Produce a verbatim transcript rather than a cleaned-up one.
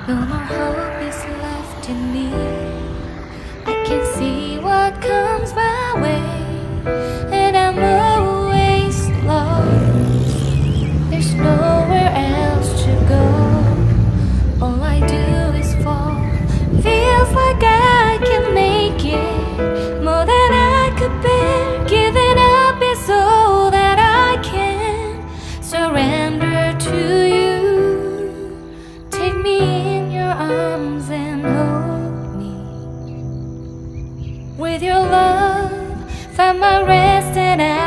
No more hope is left in me. I can see what comes my way, and I'm always lost. There's nowhere else to go. All I do is fall. Feels like I can make it more than I could bear. Giving up is all that I can surrender to you. Take me in your arms and hold me. With your love, find my rest and I